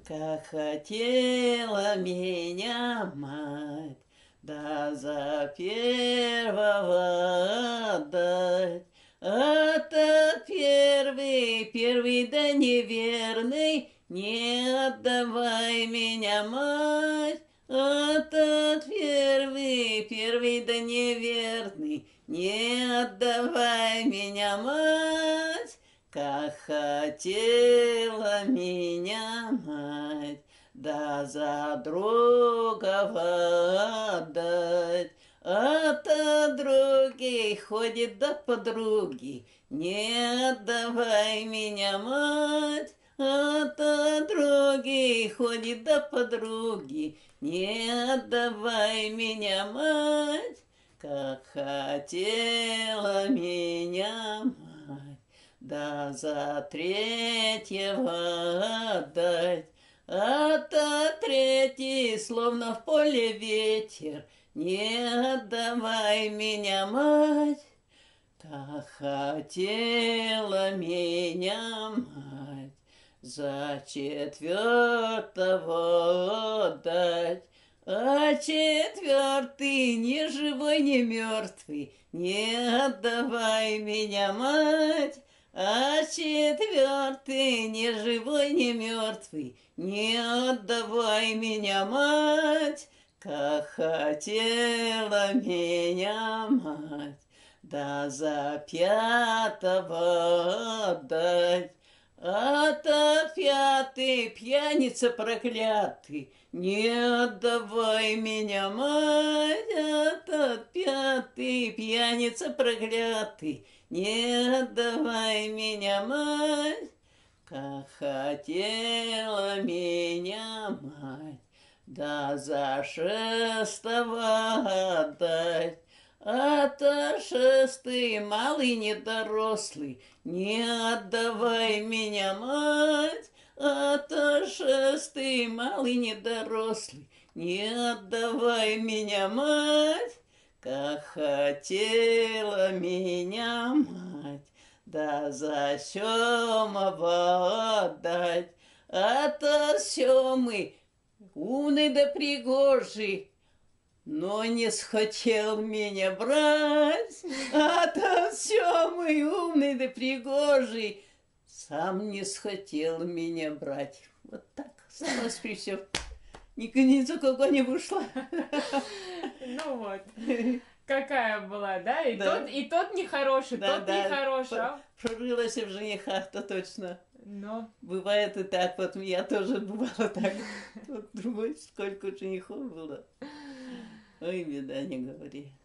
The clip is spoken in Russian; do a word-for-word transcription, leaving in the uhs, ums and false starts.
Как хотела меня мать, да за первого отдать. А тот первый, первый да неверный, не отдавай меня, мать. А тот первый, первый да неверный, не отдавай меня, мать. Как хотела меня мать, да за другого отдать. А то другий ходит до подруги, не отдавай меня, мать. А то другий ходит до подруги, не отдавай меня, мать. Как хотела меня мать, да за третьего отдать. А то третий, словно в поле ветер, не отдавай меня, мать. Как хотела меня мать, за четвертого отдать. А четвертый, ни живой, ни мертвый, не отдавай меня, мать. А четвертый, ни живой, ни мертвый, не отдавай меня, мать. Как хотела меня мать, да за пятого отдать. А то пятый, пьяница проклятый, не отдавай меня, мать. А тот пятый, пьяница проклятый, не отдавай меня, мать. Как хотела меня мать, да за шестого отдать. А то шестый, малый недорослый, не отдавай меня, мать. А то шестый, малый недорослый, не отдавай меня, мать. Как хотела меня мать, да за сёмого отдать. А то сёмый, умный да пригожий, но не схотел меня брать. А то сёмый, умный да пригожий, сам не схотел меня брать. Вот так осталось при всем. Ни, ни за кого не вышла. Ну вот. Какая была, да? И, Да. Тот, и тот нехороший, Да, тот да. нехороший. А? Прорылась в женихах-то точно. Но. Бывает и так, вот я тоже бывала так. Вот другой, сколько женихов было. Ой, беда, не говори.